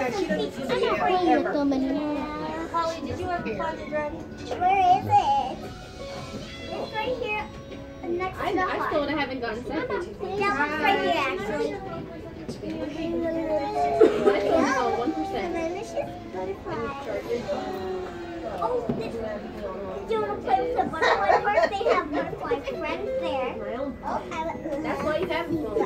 She doesn't see I'm the not playing with ever. them anymore. Holly, did you ever find the dragon? Where is it? It's right here next to the I hut. still haven't gotten second. That one's right here, actually. I still have 1%. Delicious butterfly. Oh, this. Do you want to play with the butterfly first? They have butterfly friends there. My own. Oh, I That's why you have